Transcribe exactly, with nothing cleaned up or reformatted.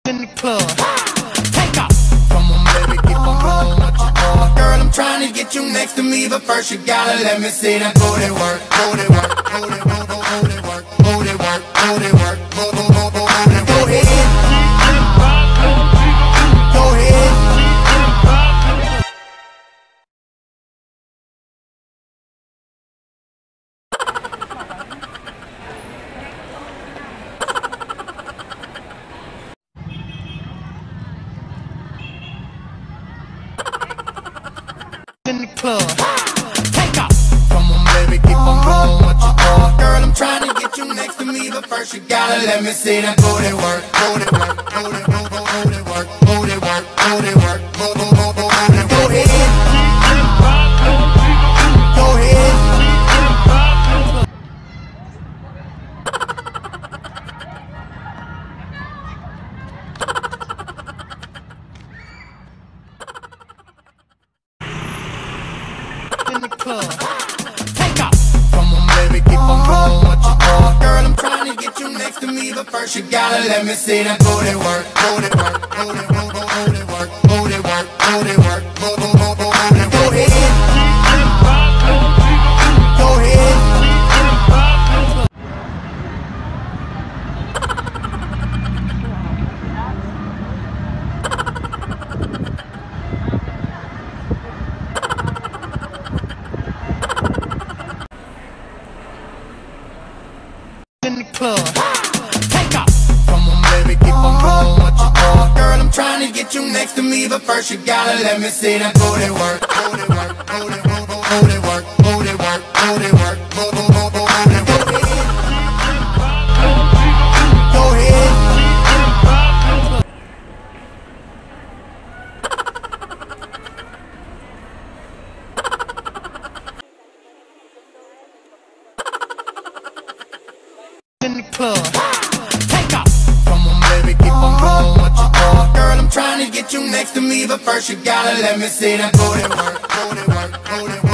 In the club, take off. Come on, baby, keep on going, what you for? Girl, I'm trying to get you next to me, but first you gotta let me see that booty work, booty work, booty work, booty work, booty work, booty work, booty work, booty work. Go ahead, go ahead. In the club, take off. Come on, baby, keep on going, what you for? Girl, I'm trying to get you next to me, but first you gotta let me see that booty work, booty work, booty work, booty work, booty work, booty work, booty work, booty work. Go ahead, go ahead. In the club, take off. Come on, baby, keep on going, what you for? Girl, I'm trying to get you next to me, but first you gotta let me see that booty work, booty work, booty work, booty work, booty work, booty work, booty work, booty work. Go ahead, go ahead. In the club, take off. Come on, baby, keep on going, what you for? Girl, I'm trying to get you next to me, but first you gotta let me see that booty work, booty work, booty work, booty work, booty work, booty work, booty work, booty work. Go ahead, go ahead. In the club, take off. Come on, baby, keep on going, what you for? Girl, I'm trying to get you next to me, but first you gotta let me see that booty work, booty work, booty work.